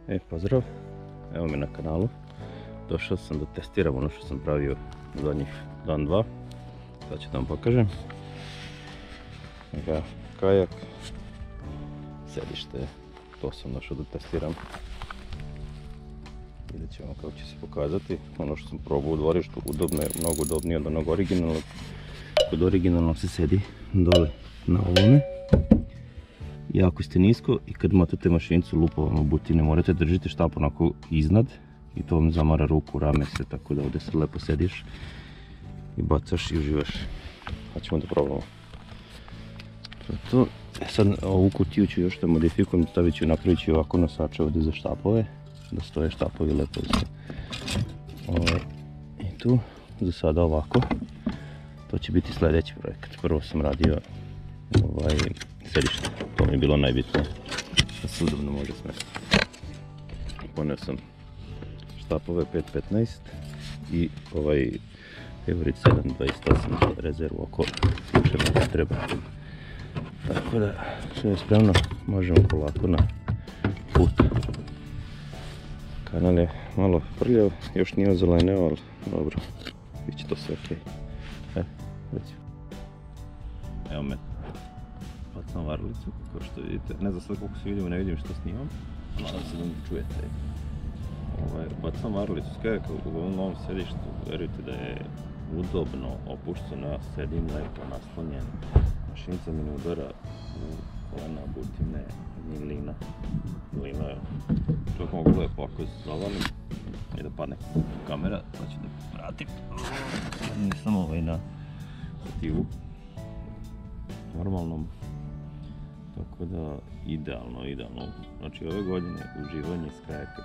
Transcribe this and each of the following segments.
Pozdrav, evo me na kanalu. Došao sam da testiram ono što sam pravio zadnjih dan, dva. Sad ću da vam pokažem. Kajak, sedište, to sam došao da testiram. Vidjet ćemo kako će se pokazati. Ono što sam probao u dvorištu, udobno je, mnogo udobnije od onog originalnog. Kod originalnog se sedi dole na ovome. Jako ste nisko i kad motate mašinicu lupovom u butine morate držite štap onako iznad i to vam zamara ruku, rame se, tako da ovdje se lepo sediš i bacaš i uživaš. Pa ćemo da probamo. To je to. Sad ovu kutiju ću još da modifikujem, stavit ću, napravit ću ovako nosače ovdje za štapove, da stoje štapovi lepo se. I tu, za sada ovako. To će biti sljedeći projekat. Prvo sam radio sedište, to mi je bilo najbitnije, da se udobno može smestiti. Poneo sam štapove 5.15 i ovaj Favorit 7.28 za rezervu ako slučajno treba. Tako da sve je spremno, možemo polako na put. Kanal je malo prljav, još nije ozeleneo, ali dobro, bit će to sve okej. Evo me, bacam varlicu, kao što vidite, ne znam sad koliko se vidimo, ne vidim što snimam, nadam se da mi čujete. Bacam varlicu s kajaka u ovom novom sedištu, verujte da je udobno opušteno, ja sedim lepo naslonjen, mašinica mi ne udara u kolena, butine, ni lina. Je, čovjek mogu lepo ako se zavalim i da padne kamera, pa ću da vratim. Nisam na stativu normalnom, tako da idealno. Znači ove godine uživanje s kajaka,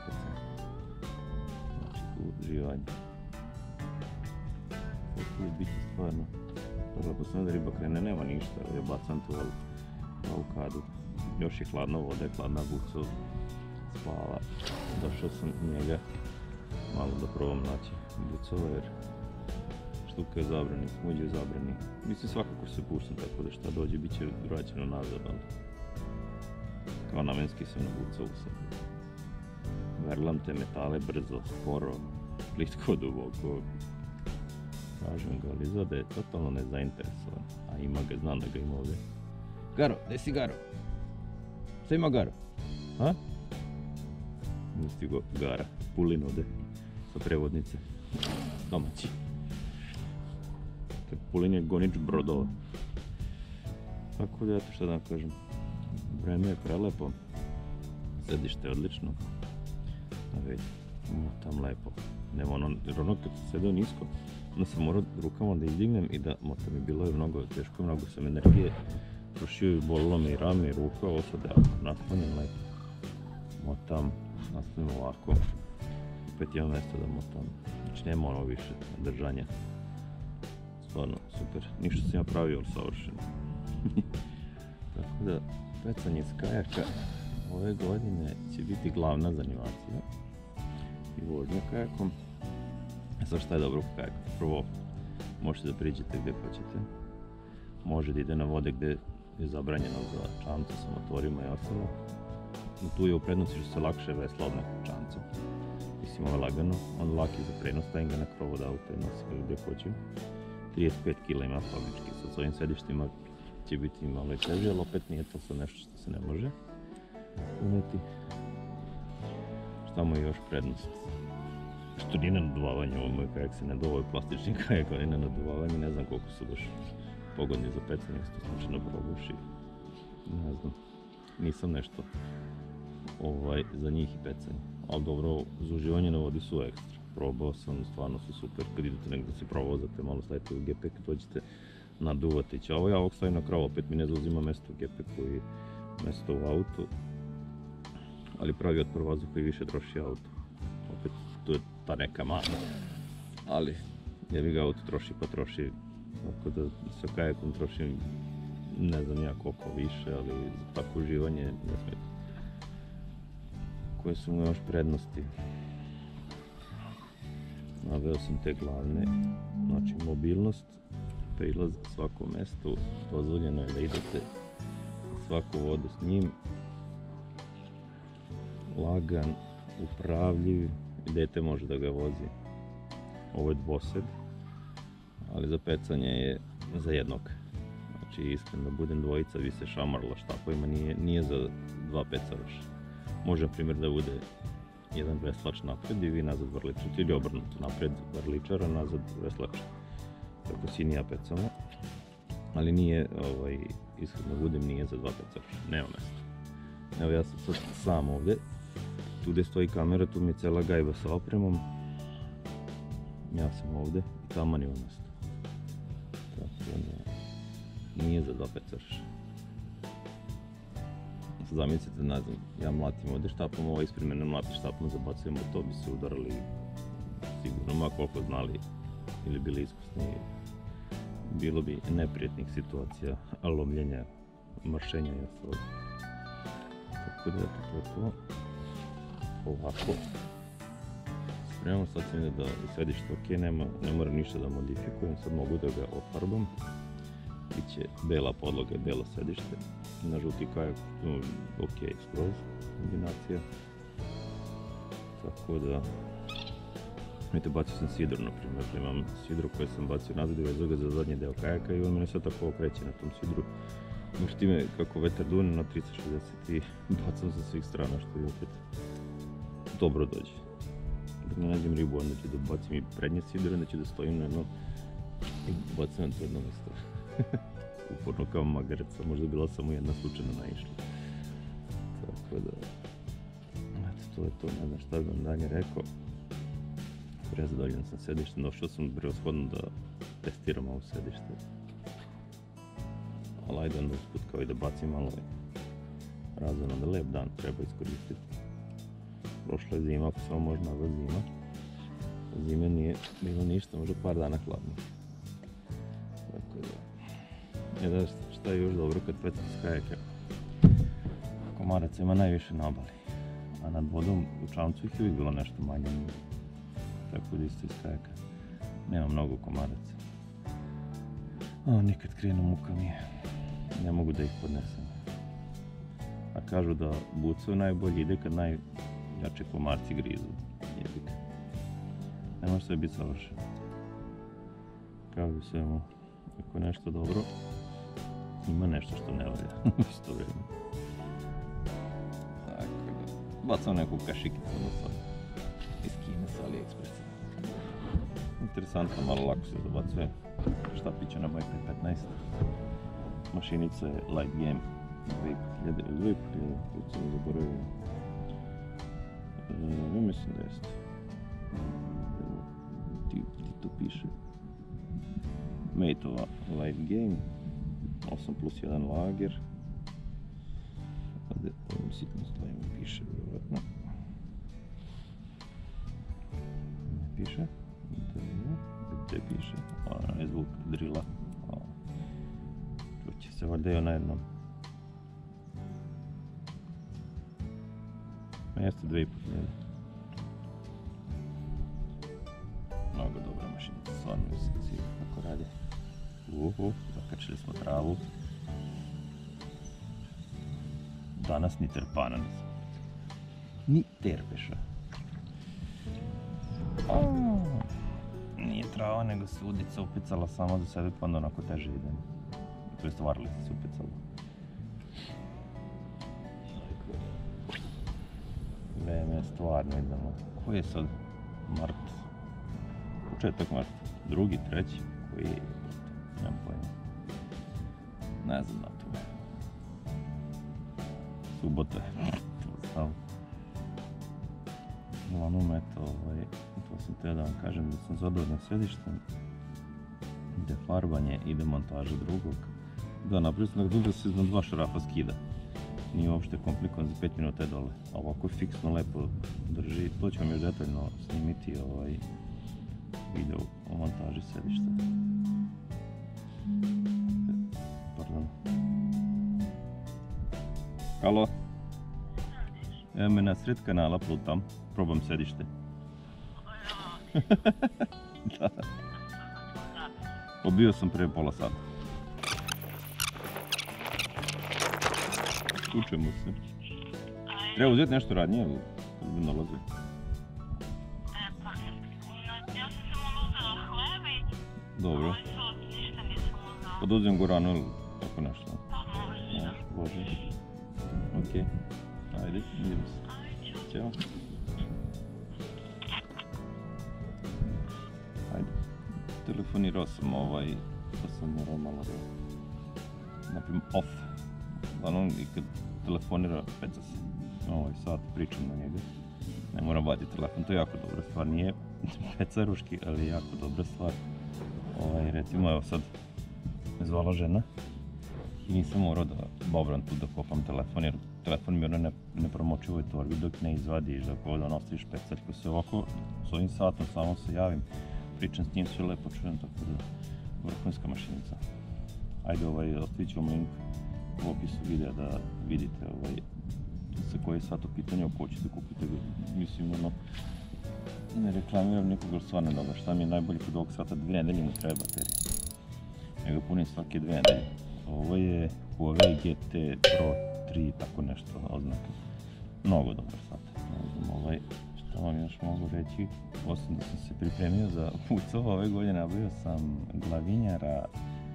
znači uživanje. Sad će biti stvarno, lepo sam da riba krene, nema ništa, ja bacam tu avokadu, još je hladna voda, hladna buco, spava. Došao sam njega malo da probam naći bucova jer štuka je zabrani, smuđe je zabrani. Mislim svakako se puštam, tako da šta dođe bit će vraćeno nazad, ali kao namenski sam nabucao sam. Verglam te metale brzo, sporo, plitko, duboko. Kažem ga, ali izgleda je totalno nezainteresovan, a ima ga, znam da ga ima ovdje. Garo, gdje si Garo? Šta ima Garo? Ha? Nije stigo Gara, Pulin ovdje, sa prevodnice, domaći. Pulin je gonič brodova. Tako da, eto šta da vam kažem, vreme je prelepo, sedište je odlično. Vidite, motam lepo. Nema jer ono kad sam sedeo nisko, onda sam morao rukama da izdignem i da motam je bilo je mnogo teško, mnogo sam energije trošio i bolilo me i rame i ruka, ovo sad ja naslonjem lepo. Motam, naslonjem ovako, opet imam mjesto da motam, znači nema ono više držanja. Stvarno, super. Ništa sam ja pravio, ali savršeno. Tako da, pecanje s kajaka ove godine će biti glavna zanimacija. I vožnja kajakom. Sad šta je dobro u kajaku? Prvo, možete da priđete gdje hoćete. Može da ide na vode gdje je zabranjeno za čamce sa motorima i ostalo. Tu je u prednosti što se lakše vesla od nekog čamca. Mislim, ovo je lagano, on lak je za prenos, stavim ga na krov od auta i nosim ga gdje hoću. 35 kg ima fabrički, sa svojim sedištima će biti malo i teže, ali opet nije to sad nešto što se ne može uneti. Šta mu je još prednost? Što nije na naduvavanje, ovo moj kajak se ne duvao, je plastični kajak, ali na naduvavanje, ne znam koliko su baš pogodni za pecanje, isto slučajno probuši, ne znam, nisam nešto za njih i pecanje, ali dobro, za uživanje na vodi su ekstra. Probao sam, stvarno su super, kad idete negdje da se provozate, malo stavite u gepek, dođete naduvati će. Ovo ja ovog stavim na krov, opet mi ne zauzima mjesto u gepeku i mjesto u autu. Ali pravi otpor vazduha i više troši auto. Opet tu je ta neka mana. Ali, jebi ga auto troši pa troši. Tako da sa kajakom trošim ne znam ja koliko više, ali za tako uživanje ne smeta. Koje su mu još prednosti? Naveo sam te glavne, znači mobilnost, prilaz svakom mjestu, dozvoljeno je da idete svaku vodu s njim, lagan, upravljiv, dete može da ga vozi. Ovo je dvosed, ali za pecanje je za jednog. Znači iskreno da budem dvojica bi se šamarila štapovima, nije za dva pecaroša. Može na primjer da bude jedan veslač napred i vi nazad vrličar, ili obrnuto, napred vrličar, a nazad veslač. Tako sin i ja pecamo, ali nije, iskreno budem, nije za dva pecaroša, nema mesta. Evo ja sam sad sam ovdje, tu gdje stoji kamera, tu mi je cijela gajba sa opremom. Ja sam ovdje i tamo nije mjesto. Tako da nije za dva pecaroša. Zamislite, ne znam, ja mlatim ovdje štapom, ovo ispred mene mlati štapom, zabacujemo to, bi se udarali sigurno, ma koliko znali ili bili iskusni. Bilo bi neprijetnih situacija, lomljenja, mršenja i ostalo. Tako da to je to. Ovako. Spremamo, sad sam vidio da je sedište ok, ne moram ništa da modifikujem, sad mogu da ga ofarbam. Biće bela podloga, belo sedište. Na žuti kajak, ok, skroz kombinacija. Tako da... Vidite, bacio sam sidru, na primjer, imam sidru koju sam bacio nazad i vezao ga za zadnji deo kajaka i on mene sve tako okreće na tom sidru. Možete time kako vetar dune na 360 i bacam sa svih strana, što je opet dobro dođe. Dok ne nađem ribu, onda ću da bacim i prednje sidre, onda ću da stojim na jedno i bacim na to jedno mjesto. Uporno kao magareca, možda je bila samo jedna slučajno naišla. Tako da, eto, to je to, ne znam šta bi vam dalje rekao. Prezadovoljan sam sedištem, došao sam prevashodno da testiram ovo sedište. Ali ajde onda usput kao i da bacim malo razvojno da lep dan treba iskoristiti. Prošla je zima, ako samo može nazvat zima. Zime nije bilo ništa, možda par dana hladno. Tako da, šta je još dobro kad pecam s kajaka? Komaraca ima najviše na obali, a nad vodom u čamcu ih je uvijek bilo nešto manje. Tako da isto iz kajaka. Nema mnogo komaraca. Nikad krenu muka mi je. Ne mogu da ih podnesem. A kažu da bucao najbolje ide kad najjače komarci grizu. Jebik. Ne može sve biti savršeno. Kao i u svemu, ako je nešto dobro, ima nešto što ne valja u isto vrijeme. Tako da, bacam neku kašikicu do sada. Iz Kine sa AliExpressa. Interesantno, malo lako se zabacuje. Štapića na Bike 15. Mašinica je Light Game 2000 ili 2000, koji sam zaboravio. Mislim da jeste. Ti to piše. Mateova Light Game 8+1 lager. Ovdje ovim sitnim stojima piše, vjerojatno. Ne piše. Gdje piše? Onaj zvuk drila. Čuće se valjda i ona jednom. Jeste 2,5 milijuna. Mnogo dobra mašinica, stvarno mislim si kako radi. Zakačili smo travu. Danas ni terpana nisam. Ni terpeša. Nije trava, nego se udica upicala samo za sebe, pa onda onako teže ide. To jest varlica se upicala. Vreme je stvarno idemo. Koji je sad mart? Početak marta. Drugi, treći? Koji je? Nemam pojma. Ne znam na to. Subota je. Uglavnom, eto, to sam te da vam kažem da sam zadovoljan sedištem. Ide farbanje, ide montaža drugog. Da, napravio sam da se iznad 2 šarafa skida. Nije uopšte komplikovan, za 5 minuta je dole. A ovako je fiksno, lepo drži. To ću vam još detaljno snimiti video o montaži sedišta. Pardon. Halo? Evo me na sred kanala plutam, probam sedište. Da. Pobio sam prije pola sata. Tučemo se. Treba uzeti nešto radnije ili kad bi nalazio? Pa, ja sam samo uzela hleba i Dobro. sos, ništa nisam uzela. Pa da uzem goranu ili tako nešto. Pa možeš. Može. Okej. Ajde, idemo se. Ajde. Ćao. Ajde. Telefonirao sam pa sam morao malo da napravim off. Uglavnom i kad telefonira peca se. Sat pričam na njega. Ne moram vaditi telefon, to je jako dobra stvar. Nije pecaruški, ali je jako dobra stvar. Recimo, evo sad me zvala žena i nisam morao da bobram tu da kopam telefon, jer telefon mi ne promoči u ovoj torbi dok ne izvadiš, dok ovdje ostaviš pecaljku. Se ovako, s ovim satom samo se javim, pričam s njim, sve lepo čujem, tako da vrhunska mašinica. Ajde, ostavit ću vam link u opisu videa da vidite sa koji je sat u pitanju, ako hoćete kupite ga. Mislim, ne reklamiram nikog, ali stvarno je dobro. Šta mi je najbolje kod ovog sata, 2 nedelje mu treba baterija. Ja ga punim svake 2 nedelje. Ovo je Huawei GT Pro 3, tako nešto oznake. Mnogo dobar sat. Ne znam, šta vam još mogu reći, osim da sam se pripremio za pucao ove godine, nabavio sam glavinjara,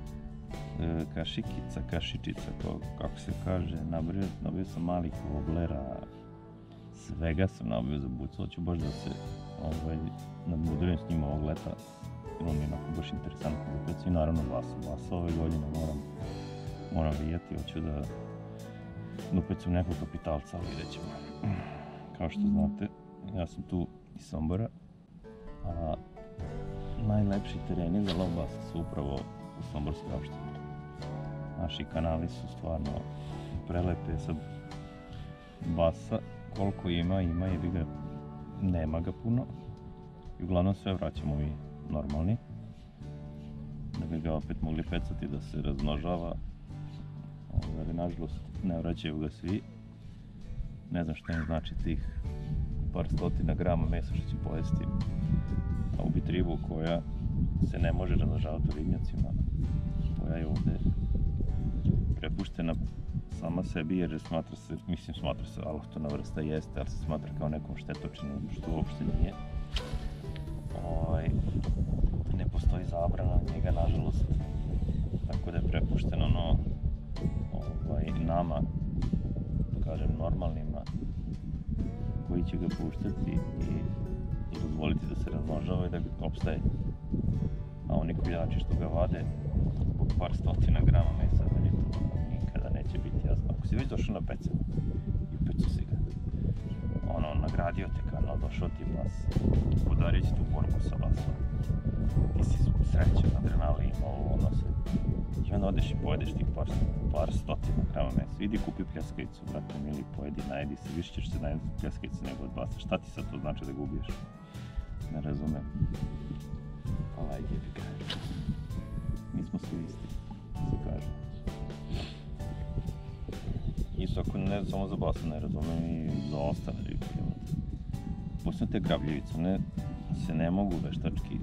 kašičica, kako se kaže, nabavio sam malih voblera, svega sam nabavio za bucao, ću baš da se nadmudujem s njima ovog leta, jer on je onako baš interesantno za pecu i naravno basa ove godine moram vidjeti, hoću da upecam nekog kapitalca, ali vidjet ćemo. Kao što znate, ja sam tu iz Sombora, a najlepši tereni za lov basa su upravo u Somborskoj opštini. Naši kanali su stvarno prelepe, sad basa koliko ima jebi ga, nema ga puno i uglavnom sve vraćamo mi normalni, da bi ga opet mogli pecati da se razmnožava, ali nažalost ne vraćaju ga svi. Ne znam što im znači tih par stotina grama mesa što će pojesti, a ubiti ribu koja se ne može razmnožavati u ribnjacima, koja je ovdje prepuštena sama sebi jer smatra se alohtona vrsta, jeste, ali se smatra kao nekom štetočinom, što uopšte nije. Ne postoji zabrana njega, nažalost, tako da je prepušteno nama, da kažem, normalnima, koji će ga puštati i dozvoliti da se razmnožava i da ga opstaje. A oni koljači što ga vade zbog par stotina grama mesa, meni to nikada neće biti jasno. Ako si već došao na pecanje i pecu si ga, nagradio te kanal, došao ti bas, podario ti tu borbu sa basom, ti si srećan, adrenalin, sve. I onda odeš i pojedeš tih par stotina grama mesa. Idi kupi pljeskavicu, brate mili, pojedi, najedi se, više ćeš se najediti pljeskavice nego od basa. Šta ti sad to znači da ga ubiješ? Ne razumem. Ali ajde, jebi ga. Mi smo svi isti, se kaže. Isto ako ne samo za basa, ne razumem i za ostale ribe. Posebno te grabljivice, one se ne mogu veštački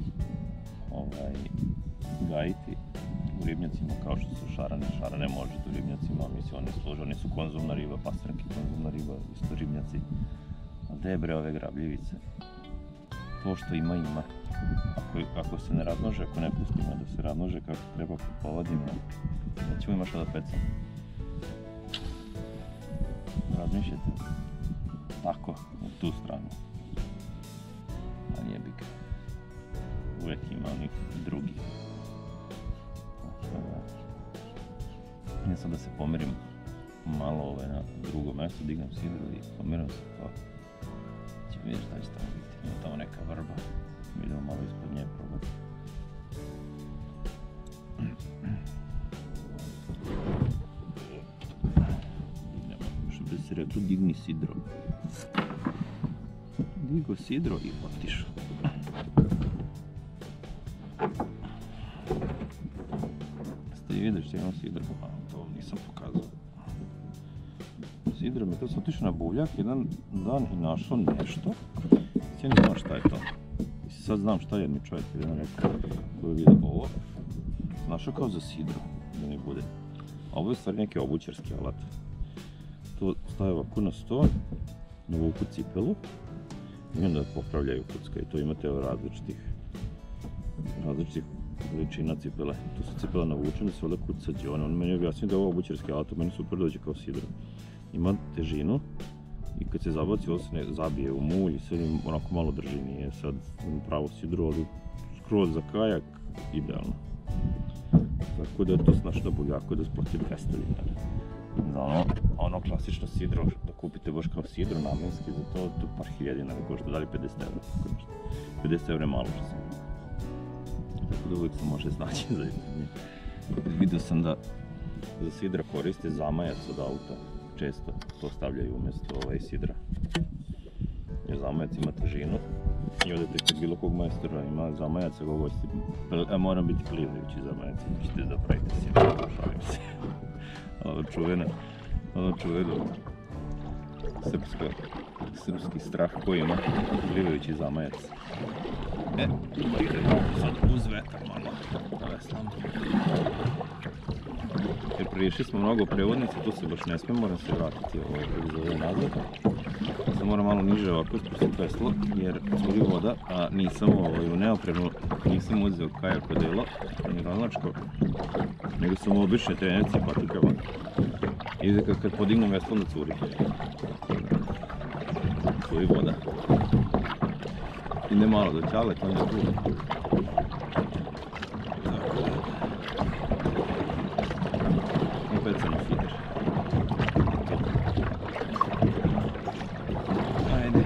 gajiti u ribnjacima kao što su šarane. Šarane možete u ribnjacima, mislim oni služe, oni su konzumna riba, pastranki, konzumna riba, isto ribnjaci. A gde je bre ove grabljivice? To što ima. Ako se ne razmnože, ako ne pustimo da se razmnože kako treba po povadima, nećemo imati šta da pecamo. Razmišljate tako, u tu stranu. Ali jebi ga. Uvijek ima onih drugih. Ja sad da se pomirim malo na drugo mjesto, dignem sidru i pomirim se pa ćemo vidjeti šta će tamo biti. Ima tamo neka vrba, idemo malo ispod nje probati. Što bi se reklo, digni sidro. Digo sidro i otišao. Ste i vidiš što imam sidro, to nisam pokazao. Sidro mi to sam otišao na buvljak jedan dan i našao nešto. Ja ne znam šta je to. Sad znam šta je mi čovjek jedan rekao koji je vidio ovo. Našao kao za sidro, da mi bude. A ovo je stvari neki obućarski alat. To stave ovako na sto, navuku cipelu i onda popravljaju kuckaju. To imate različitih veličina cipele. Tu se cipela navučena, se ovdje kucađe. On meni objasnio da je ovo obućarski alat, meni super dođe kao sidro. Ima težinu i kad se zabaci, ovo se ne zabije u mulj i sve onako malo drži, nije sad pravo sidro, ali skroz za kajak idealno. Tako da je to snaš na buljaku da splati 200 dinara. Za ono klasično sidro, da kupite baš kao sidro namenski, za to par hiljadina ne košta, da li 50 eura. 50 eura je malo što sam. Tako da uvijek se može snaći za jedno. Vidio sam da za sidra koriste zamajac od auta. Često to stavljaju umjesto sidra. Jer zamajac ima težinu. I odete kod bilo kog majstora ima zamajac, ako hoćete, mora biti plivajući zamajac, ćete da pravite sidra, šalim se. Ono čuveno srpski strah koji ima plivajući zamajac. Idemo sad uz vetar malo da veslamo. Jer priješli smo mnogo prevodnica, tu se baš ne smije, moram se vratiti kako zove nazad. Sad moram malo niže ovako spustiti veslo jer curi voda, a nisam u neopremu, nisam uzeo kajak odelo, ni ronlačko, nego sam obične trenerci patikama. I kad podignem veslo onda curi. Curi voda. Ide malo do Ćale, to je tu. Opet sam na feeder. Ajde.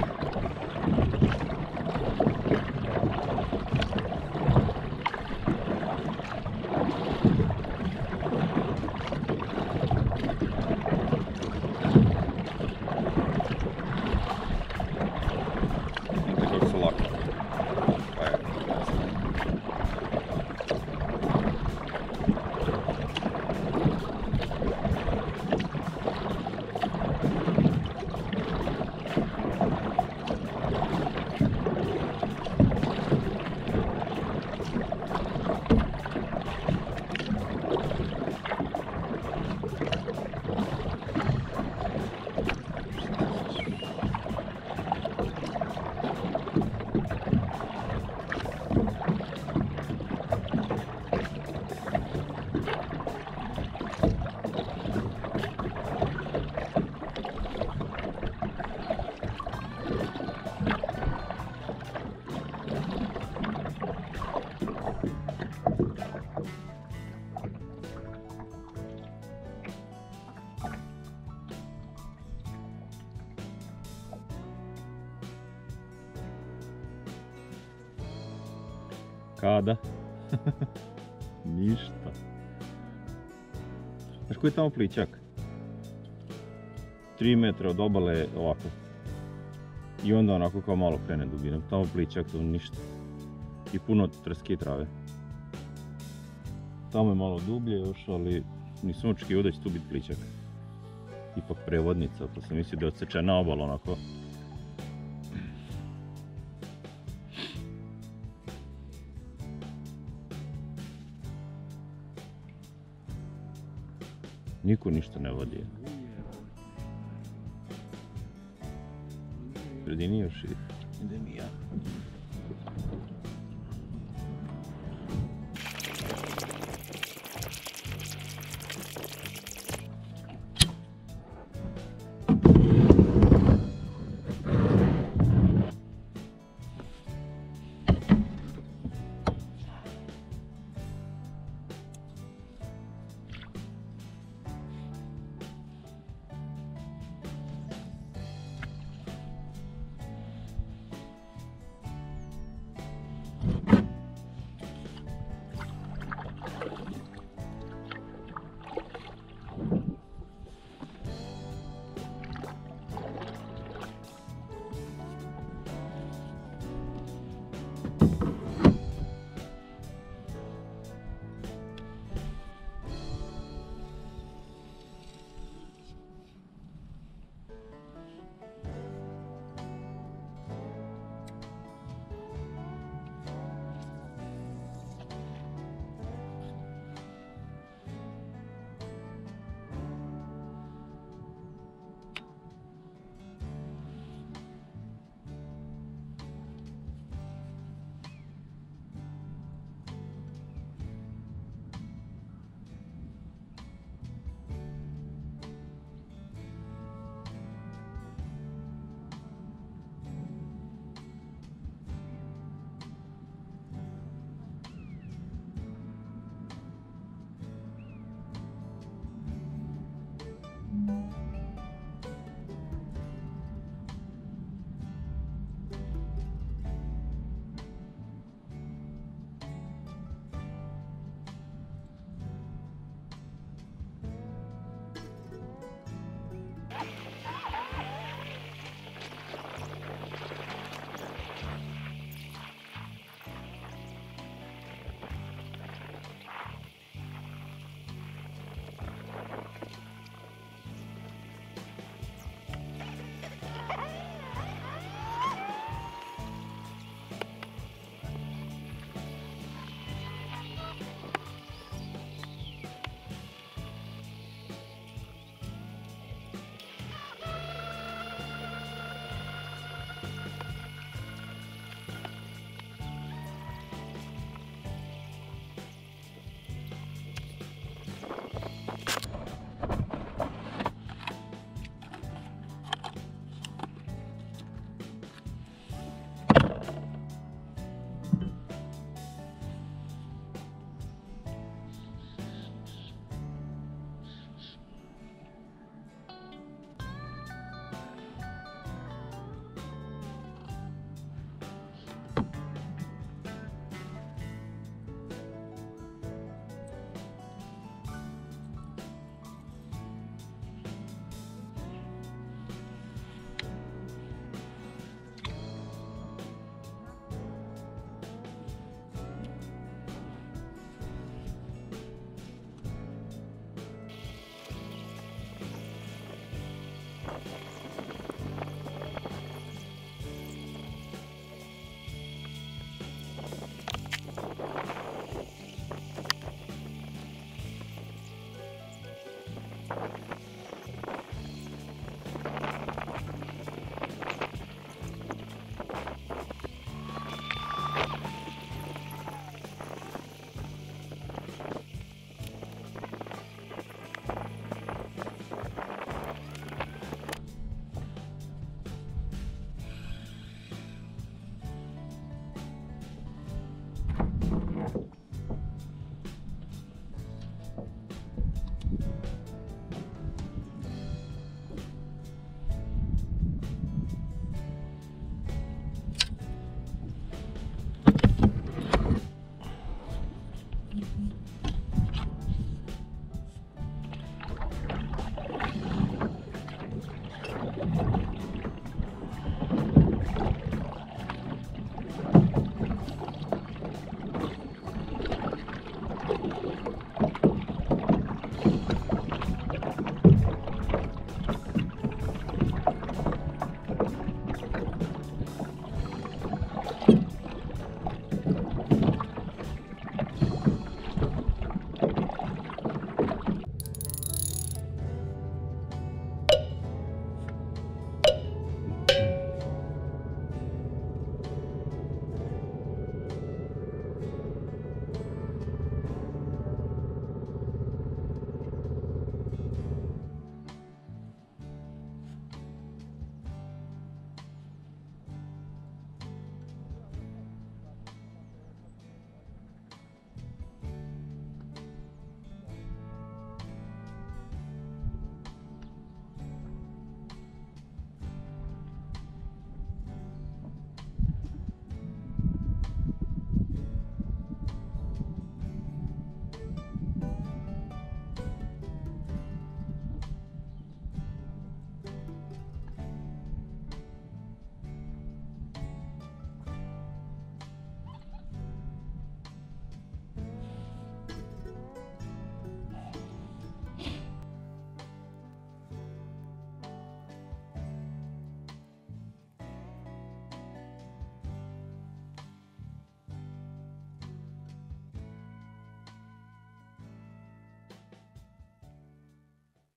Kada? Ništa. Znaš koji je tamo plićak? 3 metra od obale ovako. I onda onako kao malo krene dubinom. Tamo plićak, to ništa. I puno treske i trave. Tamo je malo dublje još, ali nisam očekivao da će tu biti plićak. Ipak prevodnica, pa sam mislio da je odsečena obala onako. Niko ništa ne vodi. Sredini još idem i ja.